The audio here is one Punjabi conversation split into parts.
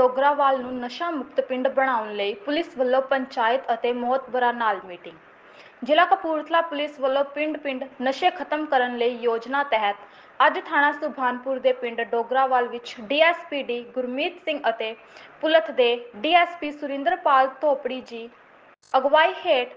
ਡੋਗਰਾਵਾਲ ਨੂੰ ਨਸ਼ਾ ਮੁਕਤ ਪਿੰਡ ਬਣਾਉਣ ਲਈ ਪੁਲਿਸ ਵੱਲੋਂ ਪੰਚਾਇਤ ਅਤੇ ਮੋਹਤਬਰਾਂ ਨਾਲ ਮੀਟਿੰਗ। ਜ਼ਿਲ੍ਹਾ ਕਪੂਰਥਲਾ ਪੁਲਿਸ ਵੱਲੋਂ ਪਿੰਡ-ਪਿੰਡ ਨਸ਼ੇ ਖਤਮ ਕਰਨ ਲਈ ਯੋਜਨਾ ਤਹਿਤ ਅੱਜ ਥਾਣਾ ਸੁਭਾਨਪੁਰ ਦੇ ਪਿੰਡ ਡੋਗਰਾਵਾਲ ਵਿੱਚ ਡੀਐਸਪੀ ਡੀ ਗੁਰਮੀਤ ਸਿੰਘ ਅਤੇ ਪੁਲਥ ਦੇ ਡੀਐਸਪੀ ਸੁਰਿੰਦਰਪਾਲ ਧੋਪੜੀ ਜੀ ਅਗਵਾਈ ਹੇਠ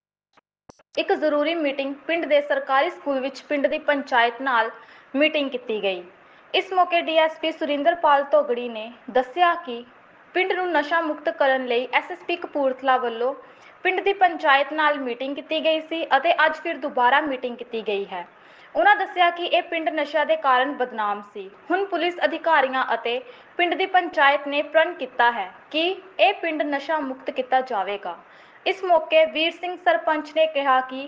ਇੱਕ ਜ਼ਰੂਰੀ ਮੀਟਿੰਗ ਪਿੰਡ ਦੇ ਸਰਕਾਰੀ ਸਕੂਲ ਵਿੱਚ ਪਿੰਡ ਦੀ ਪੰਚਾਇਤ ਨਾਲ ਮੀਟਿੰਗ ਕੀਤੀ ਗਈ। ਇਸ ਮੌਕੇ ਡੀਐਸਪੀ ਸੁਰਿੰਦਰਪਾਲ ਧੋਗੜੀ ਨੇ ਦੱਸਿਆ ਕਿ ਪਿੰਡ ਨੂੰ ਨਸ਼ਾ ਮੁਕਤ ਕਰਨ ਲਈ ਐਸਐਸਪੀ ਕਪੂਰਥਲਾ ਵੱਲੋਂ ਪਿੰਡ ਦੀ ਪੰਚਾਇਤ ਨਾਲ ਮੀਟਿੰਗ ਕੀਤੀ ਗਈ ਸੀ ਅਤੇ ਅੱਜ ਫਿਰ ਦੁਬਾਰਾ ਮੀਟਿੰਗ ਕੀਤੀ ਗਈ ਹੈ। ਉਹਨਾਂ ਦੱਸਿਆ ਕਿ ਇਹ ਪਿੰਡ ਨਸ਼ਾ ਦੇ ਕਾਰਨ ਬਦਨਾਮ ਸੀ। ਹੁਣ ਪੁਲਿਸ ਅਧਿਕਾਰੀਆਂ ਅਤੇ ਪਿੰਡ ਦੀ ਪੰਚਾਇਤ ਨੇ ਪ੍ਰਣ ਕੀਤਾ ਹੈ ਕਿ ਇਹ ਪਿੰਡ ਨਸ਼ਾ ਮੁਕਤ ਕੀਤਾ ਜਾਵੇਗਾ। ਇਸ ਮੌਕੇ ਵੀਰ ਸਿੰਘ ਸਰਪੰਚ ਨੇ ਕਿਹਾ ਕਿ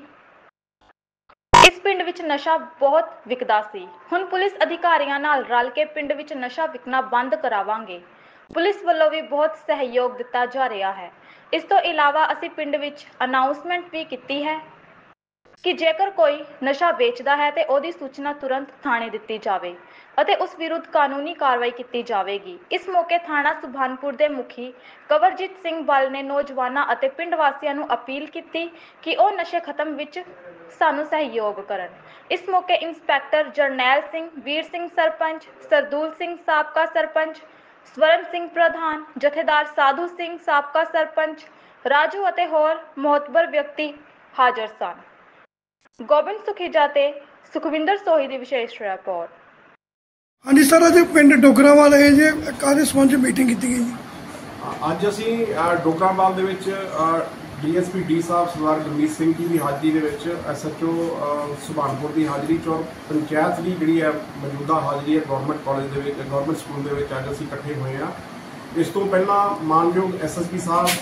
ਇਸ ਪਿੰਡ ਵਿੱਚ ਨਸ਼ਾ ਬਹੁਤ ਵਿਕਦਾ ਸੀ। ਹੁਣ ਪੁਲਿਸ ਅਧਿਕਾਰੀਆਂ ਨਾਲ ਰਲ ਕੇ ਪਿੰਡ ਵਿੱਚ ਨਸ਼ਾ ਵਿਕਣਾ ਬੰਦ ਕਰਾਵਾਂਗੇ। ਪੁਲਿਸ ਵੱਲੋਂ ਵੀ ਬਹੁਤ ਸਹਿਯੋਗ ਦਿੱਤਾ ਜਾ ਰਿਹਾ ਹੈ। ਇਸ ਤੋਂ ਇਲਾਵਾ ਅਸੀਂ ਪਿੰਡ ਵਿੱਚ ਅਨਾਉਂਸਮੈਂਟ ਵੀ ਕੀਤੀ ਹੈ ਕਿ ਜੇਕਰ ਕੋਈ ਨਸ਼ਾ ਵੇਚਦਾ ਹੈ ਤੇ ਉਹਦੀ ਸੂਚਨਾ ਤੁਰੰਤ ਥਾਣੇ ਦਿੱਤੀ ਜਾਵੇ ਅਤੇ ਉਸ ਵਿਰੁੱਧ ਕਾਨੂੰਨੀ ਕਾਰਵਾਈ ਕੀਤੀ ਜਾਵੇਗੀ। ਇਸ ਮੌਕੇ ਥਾਣਾ ਸੁਭਾਨਪੁਰ ਦੇ ਮੁਖੀ ਕਵਰਜੀਤ ਸਿੰਘ ਬੱਲ ਨੇ ਨੌਜਵਾਨਾਂ ਅਤੇ ਪਿੰਡ ਵਾਸੀਆਂ ਨੂੰ ਅਪੀਲ ਕੀਤੀ ਕਿ ਉਹ ਨਸ਼ੇ ਖਤਮ ਵਿੱਚ ਸਾਨੂੰ ਸਹਿਯੋਗ ਕਰਨ। ਇਸ ਮੌਕੇ ਇੰਸਪੈਕਟਰ ਜਰਨੈਲ ਸਿੰਘ, ਵੀਰ ਸਿੰਘ ਸਰਪੰਚ, ਸਰਦੂਲ ਸਿੰਘ ਸਾਬਕਾ ਸਰਪੰਚ, ਸਵਰਨ ਸਿੰਘ ਪ੍ਰਧਾਨ, ਜਥੇਦਾਰ ਸਾਧੂ ਸਿੰਘ ਸਾਬਕਾ ਸਰਪੰਚ, ਰਾਜੂ ਅਤੇ ਹੋਰ ਮੋਹਤਬਰ ਵਿਅਕਤੀ ਹਾਜ਼ਰ ਸਨ। ਗੋਬਿੰਦ ਸੁਖੀਜਾ ਤੇ ਸੁਖਵਿੰਦਰ ਸੋਹੀ ਦੀ ਵਿਸ਼ੇਸ਼ ਰਿਪੋਰਟ। हाँ जी सर, अज पिंड डोगरावाल है जी काहदे संबंध मीटिंग की गई जी? ਅੱਜ ਅਸੀਂ ਡੋਗਰਾਵਾਲ ਦੇ ਵਿੱਚ ਡੀਐਸਪੀ ਡੀ ਸਾਹਿਬ ਸਰਦਾਰ ਗੁਰਮੀਤ ਸਿੰਘ ਜੀ ਦੀ ਹਾਜ਼ਰੀ ਦੇ ਵਿੱਚ ਐਸਐਚਓ ਸੁਭਾਨਪੁਰ ਦੀ ਹਾਜ਼ਰੀ 'ਚ ਔਰ ਪੰਚਾਇਤ ਦੀ ਜਿਹੜੀ ਹੈ ਮੌਜੂਦਾ ਹਾਜ਼ਰੀ ਹੈ ਗਵਰਨਮੈਂਟ ਕਾਲਜ ਦੇ ਵਿੱਚ ਗਵਰਨਮੈਂਟ ਸਕੂਲ ਦੇ ਵਿੱਚ ਅੱਜ ਅਸੀਂ ਇਕੱਠੇ ਹੋਏ ਹਾਂ। ਇਸ ਤੋਂ ਪਹਿਲਾਂ ਮਾਨਯੋਗ SSP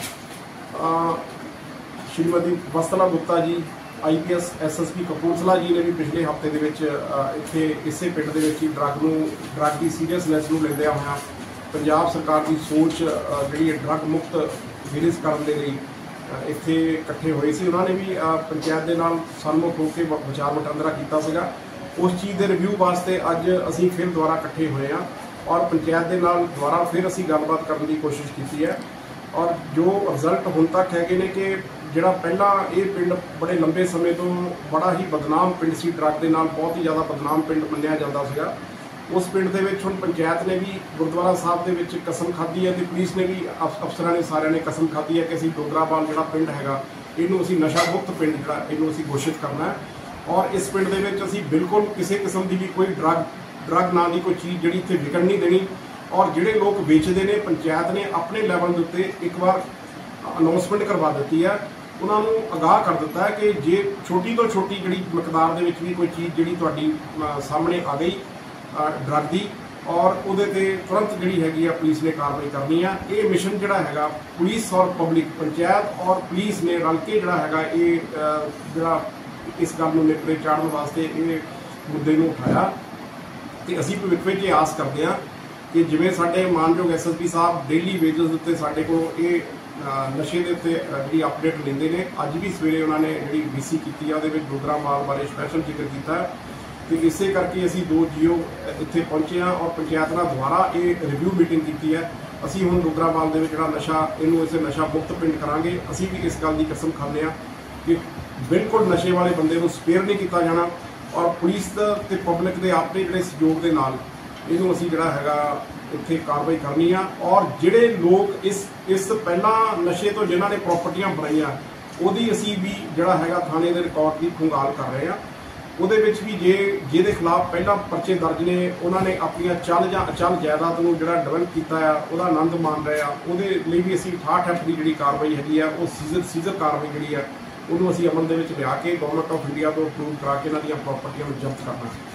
sahib Shrimati Vastala Gupta ji IPS SSP Kapurthala ਜੀ ਨੇ ਵੀ ਪਿਛਲੇ ਹਫ਼ਤੇ ਦੇ ਵਿੱਚ ਇੱਥੇ ਇਸੇ ਪਿੰਡ ਦੇ ਵਿੱਚ ਹੀ ਡਰੱਗ ਦੀ ਸੀਰੀਅਸਨੈਸ ਨੂੰ ਲੈਂਦਿਆਂ ਹੋਇਆ ਪੰਜਾਬ ਸਰਕਾਰ ਦੀ ਸੋਚ ਜਿਹੜੀ ਹੈ ਡਰੱਗ ਮੁਕਤ ਵਿਲੇਜ ਕਰਨ ਦੇ ਲਈ ਇੱਥੇ ਇਕੱਠੇ ਹੋਏ ਸੀ। ਉਹਨਾਂ ਨੇ ਵੀ ਪੰਚਾਇਤ ਦੇ ਨਾਲ ਸਨਮੁਖ ਹੋ ਕੇ ਵਿਚਾਰ ਵਟਾਂਦਰਾ ਕੀਤਾ ਸੀਗਾ। ਉਸ ਚੀਜ਼ ਦੇ ਰਿਵਿਊ ਵਾਸਤੇ ਅੱਜ ਅਸੀਂ ਫਿਰ ਦੁਬਾਰਾ ਇਕੱਠੇ ਹੋਏ ਹਾਂ ਔਰ ਪੰਚਾਇਤ ਦੇ ਨਾਲ ਦੁਬਾਰਾ ਫਿਰ ਅਸੀਂ ਗੱਲਬਾਤ ਕਰਨ ਦੀ ਕੋਸ਼ਿਸ਼ ਕੀਤੀ ਹੈ ਔਰ ਜੋ ਰਿਜ਼ਲਟ ਹੁਣ ਤੱਕ ਹੈਗੇ ਨੇ ਕਿ ਜਿਹੜਾ ਪਹਿਲਾਂ ਇਹ ਪਿੰਡ ਬੜੇ ਲੰਬੇ ਸਮੇਂ ਤੋਂ ਬੜਾ ਹੀ ਬਦਨਾਮ ਪਿੰਡ ਸੀ, ਡਰੱਗ ਦੇ ਨਾਲ ਬਹੁਤ ਹੀ ਜ਼ਿਆਦਾ ਬਦਨਾਮ ਪਿੰਡ ਮੰਨਿਆ ਜਾਂਦਾ ਸੀਗਾ। ਉਸ ਪਿੰਡ ਦੇ ਵਿੱਚ ਹੁਣ ਪੰਚਾਇਤ ਨੇ ਵੀ ਗੁਰਦੁਆਰਾ ਸਾਹਿਬ ਦੇ ਵਿੱਚ ਕਸਮ ਖਾਧੀ ਹੈ ਤੇ ਪੁਲਿਸ ਨੇ ਵੀ ਅਫਸਰਾਂ ਨੇ ਸਾਰਿਆਂ ਨੇ ਕਸਮ ਖਾਧੀ ਹੈ ਕਿ ਅਸੀਂ ਡੋਗਰਾਵਾਲ ਜਿਹੜਾ ਪਿੰਡ ਹੈਗਾ ਇਹਨੂੰ ਅਸੀਂ ਨਸ਼ਾ ਮੁਕਤ ਪਿੰਡ ਜਿਹੜਾ ਇਹਨੂੰ ਅਸੀਂ ਘੋਸ਼ਿਤ ਕਰਨਾ ਹੈ ਔਰ ਇਸ ਪਿੰਡ ਦੇ ਵਿੱਚ ਅਸੀਂ ਬਿਲਕੁਲ ਕਿਸੇ ਕਿਸਮ ਦੀ ਵੀ ਕੋਈ ਡਰੱਗ ਨਾਂ ਦੀ ਕੋਈ ਚੀਜ਼ ਜਿਹੜੀ ਇੱਥੇ ਵਿਕਣ ਨਹੀਂ ਦੇਣੀ ਔਰ ਜਿਹੜੇ ਲੋਕ ਵੇਚਦੇ ਨੇ ਪੰਚਾਇਤ ਨੇ ਆਪਣੇ ਲੈਵਲ ਦੇ ਉੱਤੇ ਇੱਕ ਵਾਰ ਅਨਾਉਂਸਮੈਂਟ ਕਰਵਾ ਦਿੱਤੀ ਹੈ, ਉਹਨਾਂ ਨੂੰ ਅਗਾਹ ਕਰ ਦਿੱਤਾ ਹੈ ਕਿ ਜੇ ਛੋਟੀ ਤੋਂ ਛੋਟੀ ਜਿਹੜੀ ਮਿਕਦਾਰ ਦੇ ਵਿੱਚ ਵੀ ਕੋਈ ਚੀਜ਼ ਜਿਹੜੀ ਤੁਹਾਡੀ ਸਾਹਮਣੇ ਆ ਗਈ ਡਰੱਗ ਦੀ ਔਰ ਉਹਦੇ ਤੇ ਤੁਰੰਤ ਜਿਹੜੀ ਹੈਗੀ ਆ ਪੁਲਿਸ ਨੇ ਕਾਰਵਾਈ ਕਰਨੀ ਆ। ਇਹ ਮਿਸ਼ਨ ਜਿਹੜਾ ਹੈਗਾ ਪੁਲਿਸ ਔਰ ਪਬਲਿਕ ਪੰਚਾਇਤ ਔਰ ਪੁਲਿਸ ਨੇ ਰਲ ਕੇ ਜਿਹੜਾ ਹੈਗਾ ਇਹ ਜਿਹੜਾ ਇਸ ਗੱਲ ਨੂੰ ਨਿਪਰੇ ਚਾੜਨ ਵਾਸਤੇ ਇਹ ਮੁੱਦੇ ਨੂੰ ਉਠਾਇਆ ਤੇ ਅਸੀਂ ਭਵਿੱਖ ਵਿੱਚ ਇਹ ਆਸ ਕਰਦੇ ਹਾਂ ਕਿ ਜਿਵੇਂ ਸਾਡੇ ਮਾਨਯੋਗ ਐਸਐਸਪੀ ਸਾਹਿਬ ਡੇਲੀ ਵੇਜਸ ਦੇ ਉੱਤੇ ਸਾਡੇ ਕੋਲ ਇਹ ਨਸ਼ੇ ਦੇ ਉੱਤੇ ਜਿਹੜੀ ਅਪਡੇਟ ਲੈਂਦੇ ਨੇ, ਅੱਜ ਵੀ ਸਵੇਰੇ ਉਹਨਾਂ ਨੇ ਜਿਹੜੀ BC ਕੀਤੀ ਆ ਉਹਦੇ ਵਿੱਚ ਡੋਗਰਾਵਾਲ ਬਾਰੇ ਸਪੈਸ਼ਲ ਜ਼ਿਕਰ ਕੀਤਾ ਤੇ ਇਸੇ ਕਰਕੇ ਅਸੀਂ 2 ਜੀਓ ਇੱਥੇ ਪਹੁੰਚੇ ਹਾਂ ਔਰ ਪੰਚਾਇਤ ਨਾਲ ਦੁਬਾਰਾ ਇਹ ਰਿਵਿਊ ਮੀਟਿੰਗ ਕੀਤੀ ਹੈ। ਅਸੀਂ ਹੁਣ ਡੋਗਰਾਵਾਲ ਦੇ ਵਿੱਚ ਜਿਹੜਾ ਨਸ਼ਾ ਇਹਨੂੰ ਇਸੇ ਨਸ਼ਾ ਮੁਕਤ ਪਿੰਡ ਕਰਾਂਗੇ। ਅਸੀਂ ਵੀ ਇਸ ਗੱਲ ਦੀ ਕਸਮ ਖਾਂਦੇ ਹਾਂ ਕਿ ਬਿਲਕੁਲ ਨਸ਼ੇ ਵਾਲੇ ਬੰਦੇ ਨੂੰ ਸਪੇਅਰ ਨਹੀਂ ਕੀਤਾ ਜਾਣਾ ਔਰ ਪੁਲਿਸ ਤੇ ਪਬਲਿਕ ਦੇ ਆਪਣੇ ਜਿਹੜੇ ਸਹਿਯੋਗ ਦੇ ਨਾਲ ਇਹਨੂੰ ਅਸੀਂ ਜਿਹੜਾ ਹੈਗਾ ਇੱਥੇ ਕਾਰਵਾਈ ਕਰਨੀ ਆ ਔਰ ਜਿਹੜੇ ਲੋਕ ਇਸ ਪਹਿਲਾਂ ਨਸ਼ੇ ਤੋਂ ਜਿਨ੍ਹਾਂ ਨੇ ਪ੍ਰਾਪਰਟੀਆਂ ਬਣਾਈਆਂ ਉਹਦੀ ਅਸੀਂ ਵੀ ਜਿਹੜਾ ਹੈਗਾ ਥਾਣੇ ਦੇ ਰਿਕਾਰਡ ਦੀ ਖੰਗਾਲ ਕਰ ਰਹੇ ਹਾਂ। ਉਹਦੇ ਵਿੱਚ ਵੀ ਜਿਹਦੇ ਖਿਲਾਫ ਪਹਿਲਾਂ ਪਰਚੇ ਦਰਜ ਨੇ ਉਹਨਾਂ ਨੇ ਆਪਣੀਆਂ ਚੱਲ ਜਾਇਦਾਦ ਨੂੰ ਜਿਹੜਾ ਡਿਵੈਲਪ ਕੀਤਾ ਆ ਉਹਦਾ ਆਨੰਦ ਮਾਣ ਰਹੇ ਆ, ਉਹਦੇ ਲਈ ਵੀ ਅਸੀਂ 68 ਦੀ ਜਿਹੜੀ ਕਾਰਵਾਈ ਹੈਗੀ ਆ ਉਹ ਸੀਜ਼ਰ ਕਾਰਵਾਈ ਜਿਹੜੀ ਆ ਉਹਨੂੰ ਅਸੀਂ ਅਮਲ ਦੇ ਵਿੱਚ ਲਿਆ ਕੇ ਗਵਰਨਮੈਂਟ ਆਫ ਇੰਡੀਆ ਤੋਂ ਅਪਰੂਵ ਕਰਾ ਕੇ ਇਹਨਾਂ ਦੀਆਂ ਪ੍ਰਾਪਰਟੀਆਂ ਨੂੰ ਜ਼ਬਤ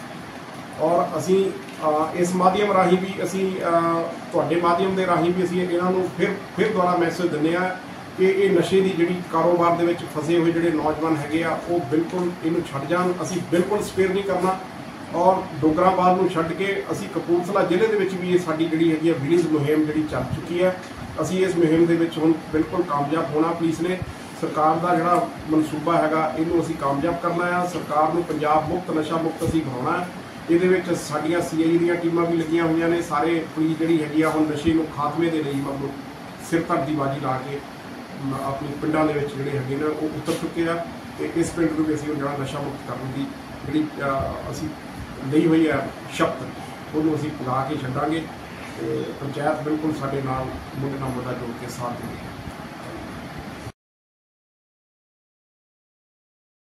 ਕਰਨਾ ਔਰ ਅਸੀਂ ਇਸ ਮਾਧਿਅਮ ਰਾਹੀਂ ਵੀ ਅਸੀਂ ਤੁਹਾਡੇ ਮਾਧਿਅਮ ਦੇ ਰਾਹੀਂ ਵੀ ਅਸੀਂ ਇਹਨਾਂ ਨੂੰ ਫਿਰ ਦੁਬਾਰਾ ਮੈਸੇਜ ਦਿੰਦੇ ਹਾਂ ਕਿ ਇਹ ਨਸ਼ੇ ਦੀ ਜਿਹੜੀ ਕਾਰੋਬਾਰ ਦੇ ਵਿੱਚ ਫਸੇ ਹੋਏ ਜਿਹੜੇ ਨੌਜਵਾਨ ਹੈਗੇ ਆ ਉਹ ਬਿਲਕੁਲ ਇਹਨੂੰ ਛੱਡ ਜਾਣ। ਅਸੀਂ ਬਿਲਕੁਲ ਸਪੇਅਰ ਨਹੀਂ ਕਰਨਾ ਔਰ ਡੋਗਰਾਵਾਲ ਨੂੰ ਛੱਡ ਕੇ ਅਸੀਂ ਕਪੂਰਥਲਾ ਜ਼ਿਲ੍ਹੇ ਦੇ ਵਿੱਚ ਵੀ ਇਹ ਸਾਡੀ ਜਿਹੜੀ ਹੈਗੀ ਆ ਵਿਲੇਜ ਮੁਹਿੰਮ ਜਿਹੜੀ ਚੱਲ ਚੁੱਕੀ ਹੈ। ਅਸੀਂ ਇਸ ਮੁਹਿੰਮ ਦੇ ਵਿੱਚ ਹੁਣ ਬਿਲਕੁਲ ਕਾਮਯਾਬ ਹੋਣਾ। ਪੁਲਿਸ ਨੇ ਸਰਕਾਰ ਦਾ ਜਿਹੜਾ ਮਨਸੂਬਾ ਹੈਗਾ ਇਹਨੂੰ ਅਸੀਂ ਕਾਮਯਾਬ ਕਰਨਾ ਹੈ। ਸਰਕਾਰ ਨੂੰ ਪੰਜਾਬ ਮੁਕਤ ਨਸ਼ਾ ਮੁਕਤ ਅਸੀਂ ਬਣਾਉਣਾ ਹੈ ਇਹਦੇ ਵਿੱਚ ਸਾਡੀਆਂ CI ਦੀਆਂ ਟੀਮਾਂ ਵੀ ਲੱਗੀਆਂ ਹੋਈਆਂ ਨੇ। ਸਾਰੇ ਪੁਲਿਸ ਜਿਹੜੀ ਹੈਗੀ ਆ ਹੁਣ ਨਸ਼ੇ ਨੂੰ ਖਾਤਮੇ ਦੇ ਲਈ ਮਤਲਬ ਸਿਰ ਧੜ ਦੀ ਬਾਜੀ ਲਾ ਕੇ ਆਪਣੇ ਪਿੰਡਾਂ ਦੇ ਵਿੱਚ ਜਿਹੜੇ ਹੈਗੇ ਨੇ ਉਹ ਉਤਰ ਚੁੱਕੇ ਆ ਤੇ ਇਸ ਪਿੰਡ ਨੂੰ ਵੀ ਅਸੀਂ ਜਿਹੜਾ ਨਸ਼ਾ ਮੁਕਤ ਕਰਨ ਦੀ ਜਿਹੜੀ ਅਸੀਂ ਲਈ ਹੋਈ ਹੈ ਸ਼ਬਦ ਉਹਨੂੰ ਅਸੀਂ ਪੁਗਾ ਕੇ ਛੱਡਾਂਗੇ ਤੇ ਪੰਚਾਇਤ ਬਿਲਕੁਲ ਸਾਡੇ ਨਾਲ ਮੁੱਢ ਨਾਲ ਮੁੱਢਾ ਜੋੜ ਕੇ ਸਾਥ ਦੇਵੇਗੀ।